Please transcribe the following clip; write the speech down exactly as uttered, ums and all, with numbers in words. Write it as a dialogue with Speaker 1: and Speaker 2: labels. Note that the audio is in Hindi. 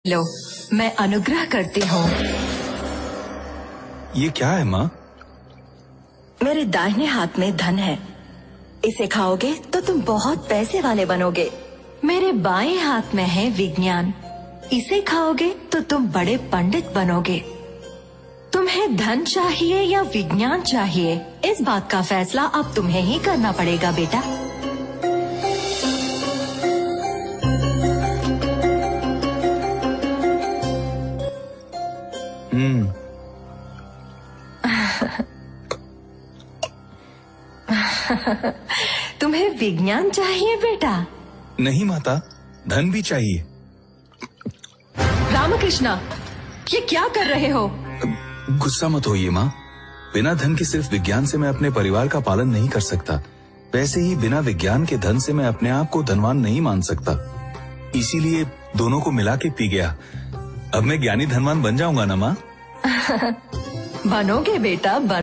Speaker 1: लो, मैं अनुग्रह करती हूँ।
Speaker 2: ये क्या है माँ?
Speaker 1: मेरे दाहिने हाथ में धन है, इसे खाओगे तो तुम बहुत पैसे वाले बनोगे। मेरे बाएं हाथ में है विज्ञान, इसे खाओगे तो तुम बड़े पंडित बनोगे। तुम्हें धन चाहिए या विज्ञान चाहिए, इस बात का फैसला अब तुम्हें ही करना पड़ेगा बेटा।
Speaker 2: हम्म
Speaker 1: तुम्हें विज्ञान चाहिए बेटा?
Speaker 2: नहीं माता, धन भी चाहिए।
Speaker 1: रामकृष्णा, ये क्या कर रहे हो?
Speaker 2: गुस्सा मत होइए माँ, बिना धन के सिर्फ विज्ञान से मैं अपने परिवार का पालन नहीं कर सकता। वैसे ही बिना विज्ञान के धन से मैं अपने आप को धनवान नहीं मान सकता, इसीलिए दोनों को मिला के पी गया। अब मैं ज्ञानी धनवान बन जाऊंगा ना माँ?
Speaker 1: बनोगे बेटा, बन